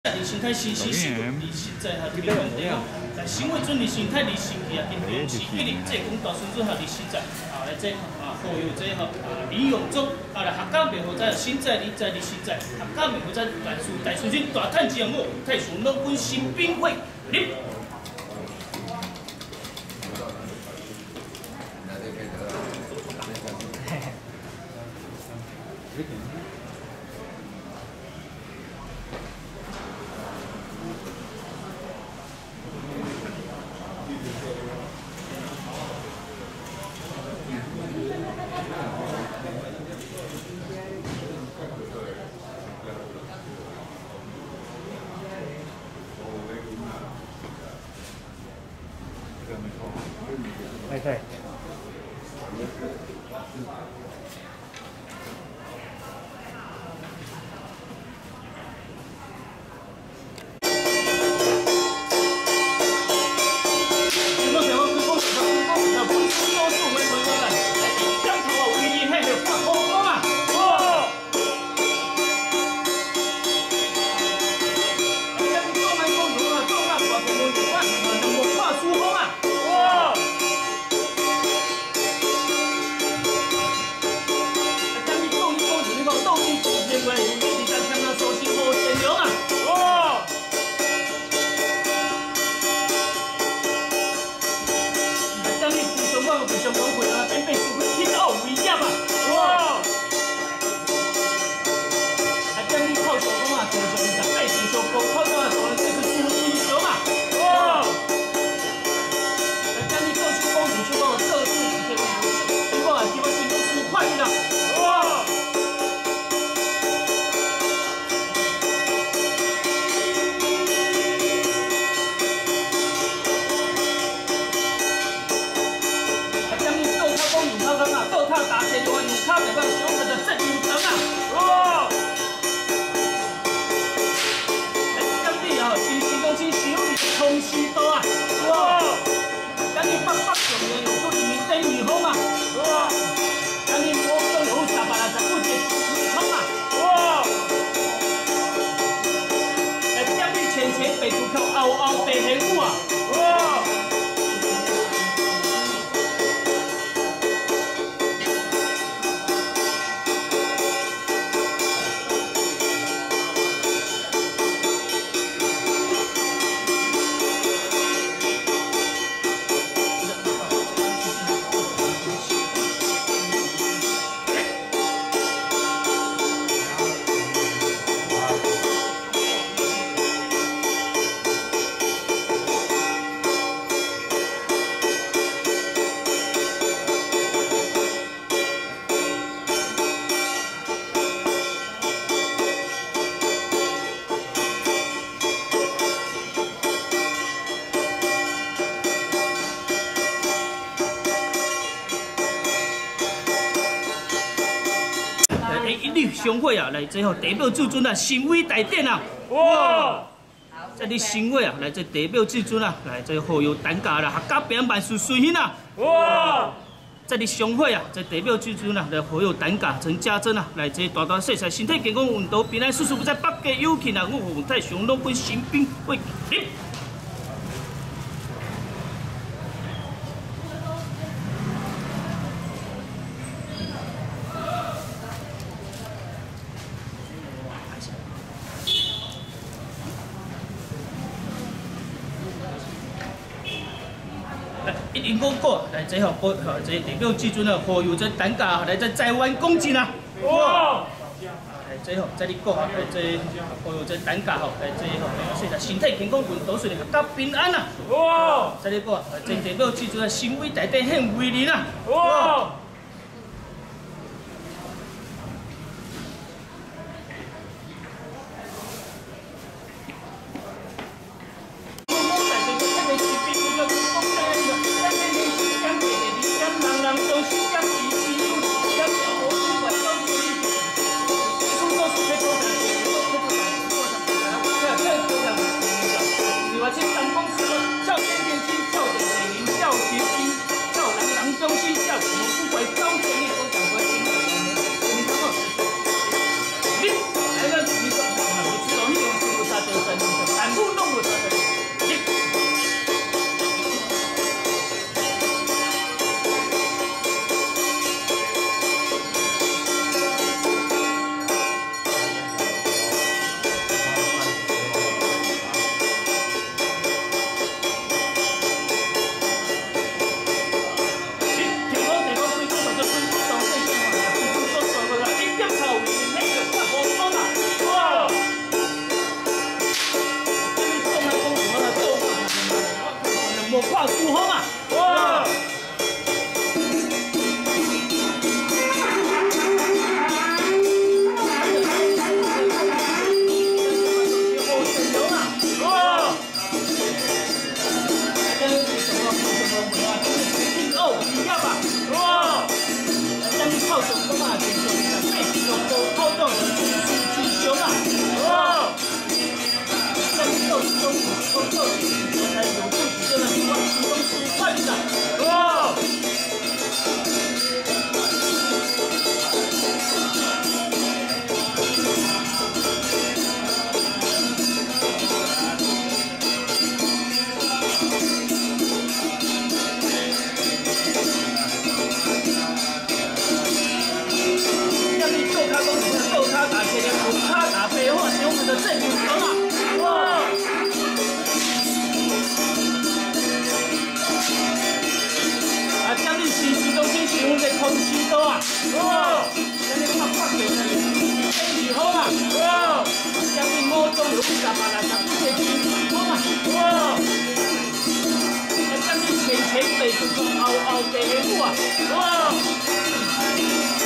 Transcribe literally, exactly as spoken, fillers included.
你身体新鲜生活，你实在哈你问题哦。但生活准你身体你身体啊，因重视一日这讲大孙子哈你实在啊来这啊好有这吼啊李永忠啊来客家庙好在现在你在你实在客家庙好在大孙大孙子大探之后，太上老君新兵会立。 对对。商会啊，来这吼代表至尊啊，神威大典啊！哇！这里商会啊，来这代表至尊啊，来这好有单价啦，客家表演万事顺心啊！哇！这里商会啊，这代表至尊啊，来好有单价陈家珍啊，来这大大细细身体健康运动平安叔叔不在北家有庆啊，我洪太上老君新兵会立。 一零五个来这吼，保这代表至尊啊，何有这单价来这台湾公斤啊！哇！来这吼，这里讲啊，来这何有这单价吼，来这吼，说啦，身体健康运动顺利，合家平安啊！哇！这里讲啊，这代表至尊啊，神威大典显威灵啊！哇！ 后后第下母啊！哇！